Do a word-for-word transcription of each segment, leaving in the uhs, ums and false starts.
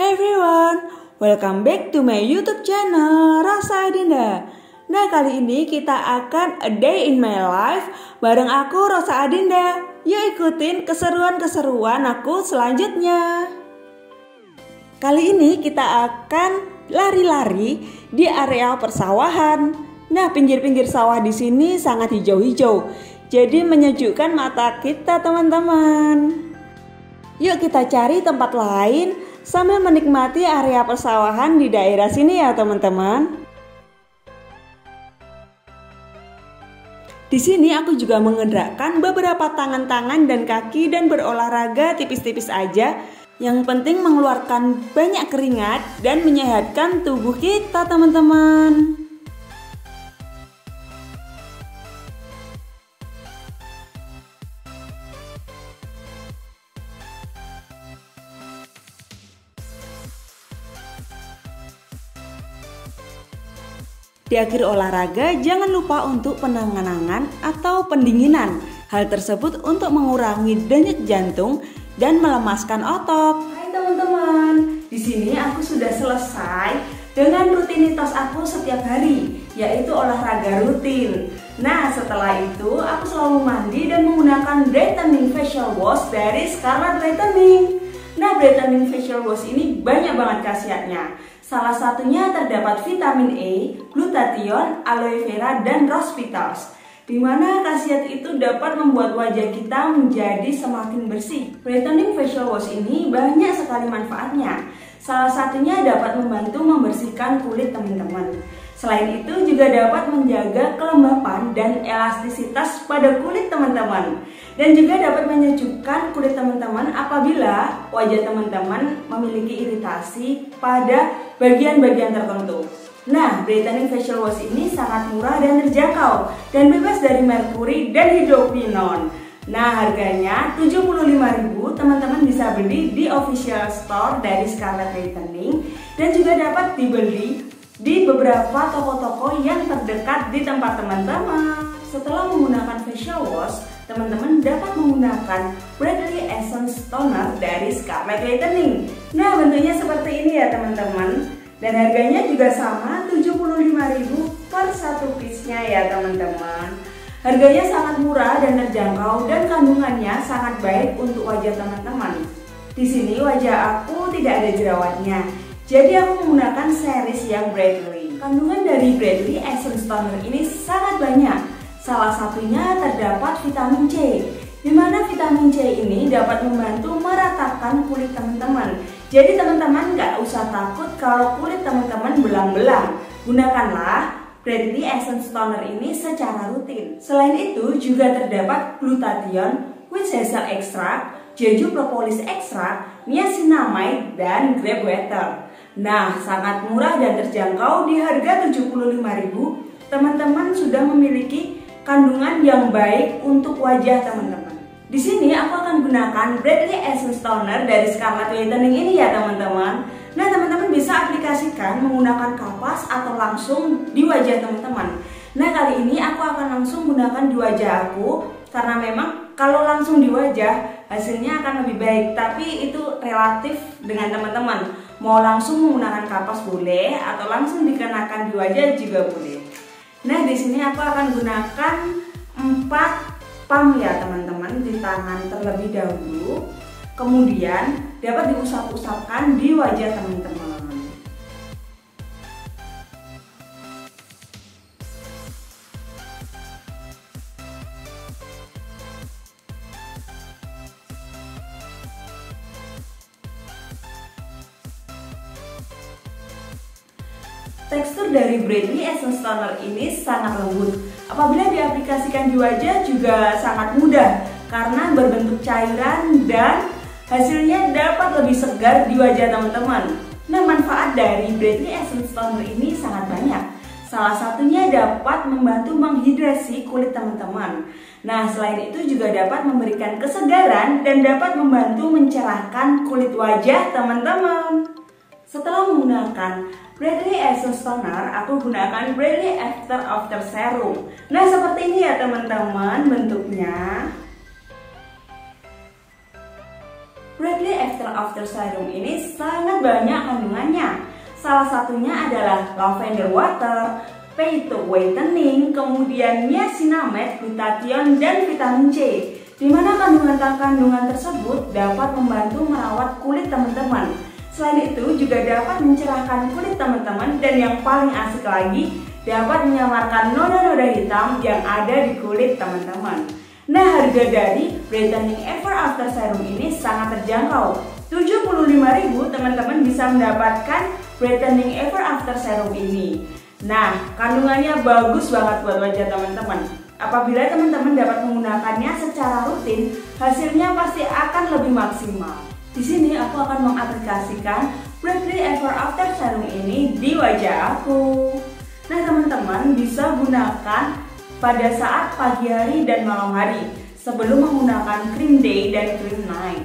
Hey everyone, welcome back to my YouTube channel Rosa Adinda. Nah, kali ini kita akan a day in my life bareng aku Rosa Adinda. Yuk ikutin keseruan-keseruan aku selanjutnya. Kali ini kita akan lari-lari di area persawahan. Nah, pinggir-pinggir sawah di sini sangat hijau-hijau, jadi menyejukkan mata kita, teman-teman. Yuk kita cari tempat lain sambil menikmati area persawahan di daerah sini ya, teman-teman. Di sini aku juga menggerakkan beberapa tangan-tangan dan kaki dan berolahraga tipis-tipis aja. Yang penting mengeluarkan banyak keringat dan menyehatkan tubuh kita, teman-teman. Di akhir olahraga, jangan lupa untuk penanganan atau pendinginan. Hal tersebut untuk mengurangi denyut jantung dan melemaskan otot. Hai teman-teman, di sini aku sudah selesai dengan rutinitas aku setiap hari, yaitu olahraga rutin. Nah, setelah itu aku selalu mandi dan menggunakan brightening facial wash dari Scarlett Brightening. Nah, brightening facial wash ini banyak banget khasiatnya. Salah satunya terdapat vitamin E, glutathione, aloe vera, dan rose petals, di mana khasiat itu dapat membuat wajah kita menjadi semakin bersih. Brightening facial wash ini banyak sekali manfaatnya. Salah satunya dapat membantu membersihkan kulit teman-teman. Selain itu juga dapat menjaga kelembapan dan elastisitas pada kulit teman-teman. Dan juga dapat menyejukkan kulit teman-teman apabila wajah teman-teman memiliki iritasi pada bagian-bagian tertentu. Nah, brightening facial wash ini sangat murah dan terjangkau dan bebas dari merkuri dan hidroquinone. Nah, harganya tujuh puluh lima ribu rupiah. Teman-teman bisa beli di official store dari Scarlett Brightening dan juga dapat dibeli di beberapa toko-toko yang terdekat di tempat teman-teman. Setelah menggunakan facial wash, teman-teman dapat menggunakan Brightly Essence Toner dari Scarlett Brightening. Nah, bentuknya seperti ini ya teman-teman. Dan harganya juga sama, tujuh puluh lima ribu rupiah per satu piece-nya ya teman-teman. Harganya sangat murah dan terjangkau dan kandungannya sangat baik untuk wajah teman-teman. Di sini wajah aku tidak ada jerawatnya, jadi aku menggunakan series yang Brightly. Kandungan dari Brightly Essence Toner ini sangat banyak. Salah satunya terdapat vitamin C, di mana vitamin C ini dapat membantu meratakan kulit teman-teman. Jadi teman-teman nggak usah takut kalau kulit teman-teman belang-belang. Gunakanlah Brightly Essence Toner ini secara rutin. Selain itu juga terdapat glutathione, witch hazel extract, jeju propolis extract, niacinamide, dan grape water. Nah, sangat murah dan terjangkau di harga tujuh puluh lima ribu rupiah. Teman-teman sudah memiliki kandungan yang baik untuk wajah teman-teman. Di sini aku akan gunakan Brightly Essence Toner dari Scarlett Brightening ini ya teman-teman. Nah, teman-teman bisa aplikasikan menggunakan kapas atau langsung di wajah teman-teman. Nah, kali ini aku akan langsung gunakan di wajah aku karena memang kalau langsung di wajah hasilnya akan lebih baik, tapi itu relatif dengan teman-teman. Mau langsung menggunakan kapas boleh atau langsung dikenakan di wajah juga boleh. Nah, di sini aku akan gunakan empat pump ya teman-teman di tangan terlebih dahulu. Kemudian dapat diusap-usapkan di wajah teman-teman. Tekstur dari Brightly Essence Toner ini sangat lembut. Apabila diaplikasikan di wajah juga sangat mudah karena berbentuk cairan dan hasilnya dapat lebih segar di wajah teman-teman. Nah, manfaat dari Brightly Essence Toner ini sangat banyak. Salah satunya dapat membantu menghidrasi kulit teman-teman. Nah, selain itu juga dapat memberikan kesegaran dan dapat membantu mencerahkan kulit wajah teman-teman. Setelah menggunakan Brightly Essence Toner, aku gunakan Brightly After After Serum. Nah, seperti ini ya teman-teman bentuknya. Bradley After After Serum ini sangat banyak kandungannya. Salah satunya adalah lavender water, peito whitening, kemudian niacinamide, glutathione, dan vitamin C. Di mana kandungan-kandungan tersebut dapat membantu merawat kulit teman-teman. Selain itu juga dapat mencerahkan kulit teman-teman, dan yang paling asik lagi dapat menyamarkan noda-noda hitam yang ada di kulit teman-teman. Nah, harga dari Brightening Ever After Serum ini sangat terjangkau. tujuh puluh lima ribu rupiah teman-teman bisa mendapatkan Brightening Ever After Serum ini. Nah, kandungannya bagus banget buat wajah teman-teman. Apabila teman-teman dapat menggunakannya secara rutin, hasilnya pasti akan lebih maksimal. Di sini aku akan mengaplikasikan Bradley Ever After Serum ini di wajah aku. Nah, teman-teman bisa gunakan pada saat pagi hari dan malam hari sebelum menggunakan cream day dan cream night.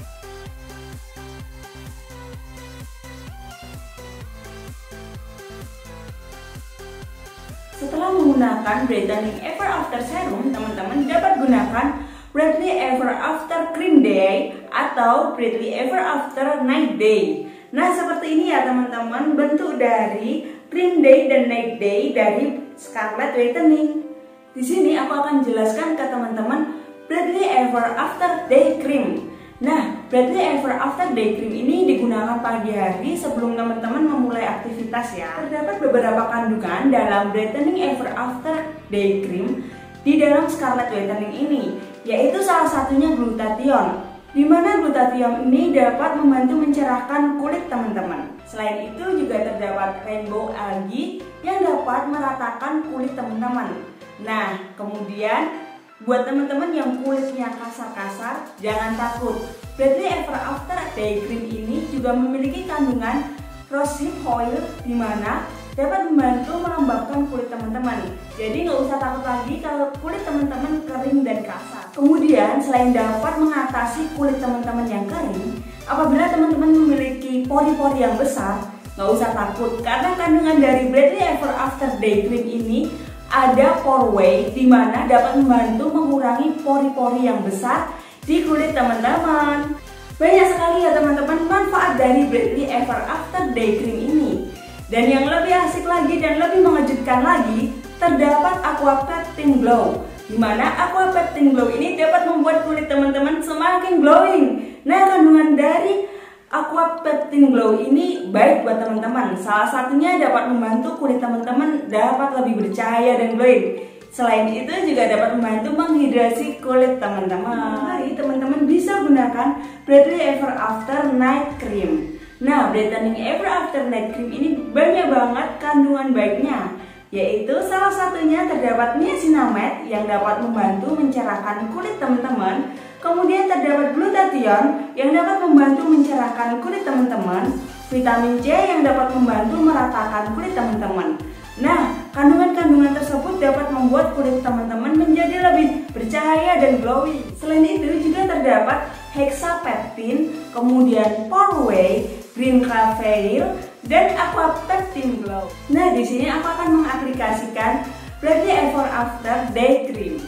Setelah menggunakan Brightening Ever After Serum, teman-teman dapat gunakan Bradley Ever After Cream Day atau Bradley Ever After Night Day. Nah, seperti ini ya teman-teman bentuk dari Cream Day dan Night Day dari Scarlett Whitening. Di sini aku akan jelaskan ke teman-teman Bradley Ever After Day Cream. Nah, Bradley Ever After Day Cream ini digunakan pagi hari sebelum teman-teman memulai aktivitas ya. Terdapat beberapa kandungan dalam Brightening Ever After Day Cream di dalam Scarlett Whitening ini, yaitu salah satunya glutathione, di mana glutathione ini dapat membantu mencerahkan kulit teman-teman. Selain itu juga terdapat rainbow algae yang dapat meratakan kulit teman-teman. Nah, kemudian buat teman-teman yang kulitnya kasar-kasar, jangan takut. Bradley Ever After Day Cream ini juga memiliki kandungan rosehip oil, di mana dapat membantu melembabkan kulit teman-teman. Jadi nggak usah takut lagi kalau kulit teman-teman kering dan kasar. Kemudian selain dapat mengatasi kulit teman-teman yang kering, apabila teman-teman memiliki pori-pori yang besar, nggak usah takut karena kandungan dari Bradley Ever After Day Cream ini ada Poreway, di mana dapat membantu mengurangi pori-pori yang besar di kulit teman-teman. Banyak sekali ya teman-teman manfaat dari Bradley Ever After Day Cream ini. Dan yang lebih asik lagi dan lebih mengejutkan lagi, terdapat Aqua Peptin Glow, di mana Aqua Peptin Glow ini dapat membuat kulit teman-teman semakin glowing. Nah, kandungan dari Aqua Peptin Glow ini baik buat teman-teman. Salah satunya dapat membantu kulit teman-teman dapat lebih bercahaya dan glowing. Selain itu juga dapat membantu menghidrasi kulit teman-teman. Hari teman-teman bisa gunakan Bradley Ever After Night Cream. Nah, Brightening Ever After Night Cream ini banyak banget kandungan baiknya, yaitu salah satunya terdapat niacinamide yang dapat membantu mencerahkan kulit teman-teman. Kemudian terdapat glutathione yang dapat membantu mencerahkan kulit teman-teman, vitamin C yang dapat membantu meratakan kulit teman-teman. Nah, kandungan-kandungan tersebut dapat membuat kulit teman-teman menjadi lebih bercahaya dan glowing. Selain itu juga terdapat hexapeptin, kemudian Poreway, green caffeine, dan Aqua Peptin Glow. Nah, di sini aku akan mengaplikasikan Bradley Ever After Day Cream.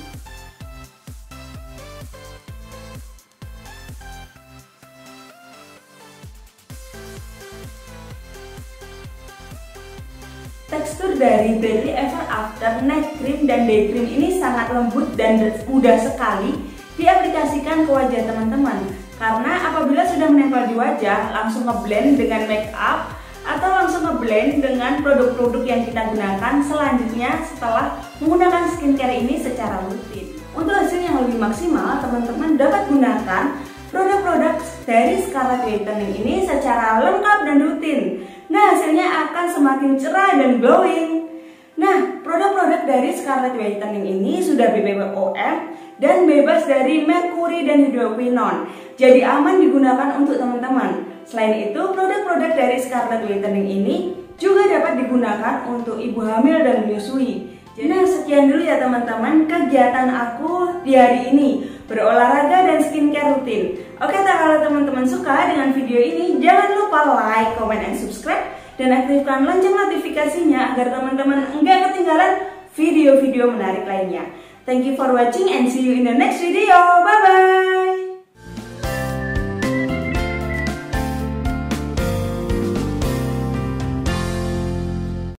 Tekstur dari Bradley Ever After Night Cream dan Day Cream ini sangat lembut dan mudah sekali diaplikasikan ke wajah teman-teman. Karena apabila sudah menempel di wajah, langsung ngeblend dengan make up atau langsung ngeblend dengan produk-produk yang kita gunakan selanjutnya setelah menggunakan skincare ini secara rutin. Untuk hasil yang lebih maksimal, teman-teman dapat gunakan produk-produk dari Scarlett Whitening ini secara lengkap dan rutin. Nah, hasilnya akan semakin cerah dan glowing. Nah, produk-produk dari Scarlett Whitening ini sudah B P B O M dan bebas dari merkuri dan hidroquinone. Jadi aman digunakan untuk teman-teman. Selain itu, produk-produk dari Scarlett Whitening ini juga dapat digunakan untuk ibu hamil dan menyusui. Jadi sekian dulu ya teman-teman kegiatan aku di hari ini, berolahraga dan skincare rutin. Oke, kalau teman-teman suka dengan video ini, jangan lupa like, comment, and subscribe, dan aktifkan lonceng notifikasinya agar teman-teman enggak ketinggalan video-video menarik lainnya. Thank you for watching and see you in the next video. Bye!